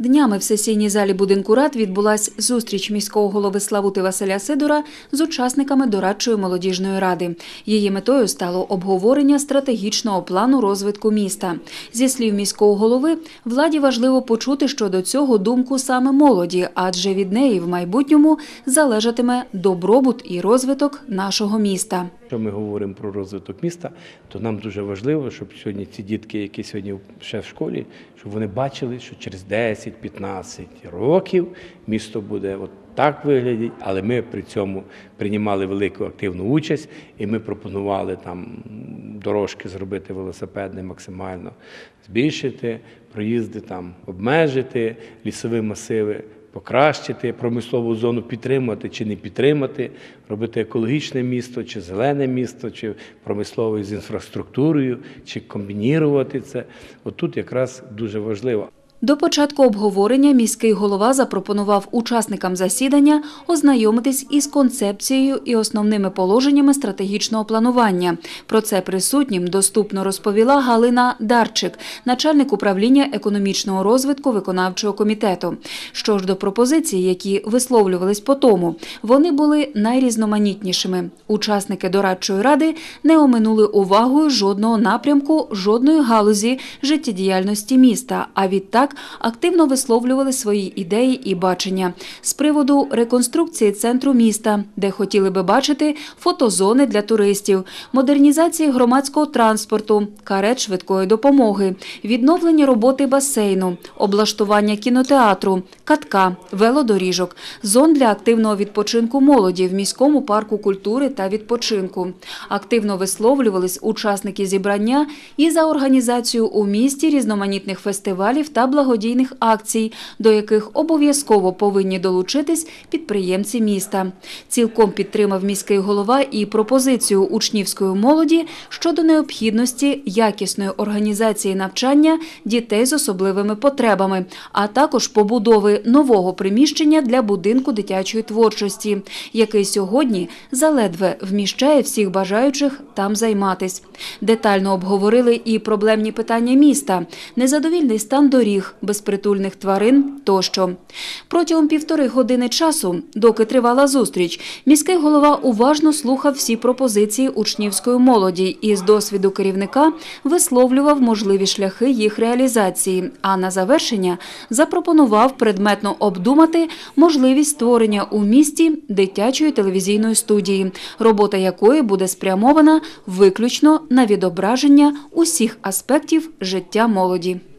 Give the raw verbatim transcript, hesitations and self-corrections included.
Днями в сесійній залі будинку рад відбулась зустріч міського голови Славути Василя Сидора з учасниками дорадчої молодіжної ради. Її метою стало обговорення стратегічного плану розвитку міста. Зі слів міського голови, владі важливо почути щодо цього думку саме молоді, адже від неї в майбутньому залежатиме добробут і розвиток нашого міста. Якщо ми говоримо про розвиток міста, то нам дуже важливо, щоб сьогодні ці дітки, які сьогодні ще в школі, щоб вони бачили, що через десять-п'ятнадцять років місто буде от так виглядати, але ми при цьому приймали велику активну участь і ми пропонували там дорожки зробити велосипедні максимально, збільшити, проїзди там обмежити, лісові масиви покращити, промислову зону підтримати чи не підтримати, робити екологічне місто, чи зелене місто, чи промислове з інфраструктурою, чи комбінірувати це. От тут якраз дуже важливо. До початку обговорення міський голова запропонував учасникам засідання ознайомитись із концепцією і основними положеннями стратегічного планування. Про це присутнім доступно розповіла Галина Дарчик, начальник управління економічного розвитку виконавчого комітету. Що ж до пропозицій, які висловлювались по тому, вони були найрізноманітнішими. Учасники дорадчої ради не оминули увагою жодного напрямку, жодної галузі життєдіяльності міста, а відтак активно висловлювали свої ідеї і бачення з приводу реконструкції центру міста, де хотіли би бачити фотозони для туристів, модернізації громадського транспорту, карет швидкої допомоги, відновлення роботи басейну, облаштування кінотеатру, катка, велодоріжок, зон для активного відпочинку молоді в міському парку культури та відпочинку. Активно висловлювались учасники зібрання і за організацію у місті різноманітних фестивалів та благодійних акцій, до яких обов'язково повинні долучитись підприємці міста. Цілком підтримав міський голова і пропозицію учнівської молоді щодо необхідності якісної організації навчання дітей з особливими потребами, а також побудови нового приміщення для будинку дитячої творчості, який сьогодні заледве вміщає всіх бажаючих там займатись. Детально обговорили і проблемні питання міста, незадовільний стан доріг, безпритульних тварин тощо. Протягом півтори години часу, доки тривала зустріч, міський голова уважно слухав всі пропозиції учнівської молоді і з досвіду керівника висловлював можливі шляхи їх реалізації, а на завершення запропонував предметно обдумати можливість створення у місті дитячої телевізійної студії, робота якої буде спрямована виключно на відображення усіх аспектів життя молоді.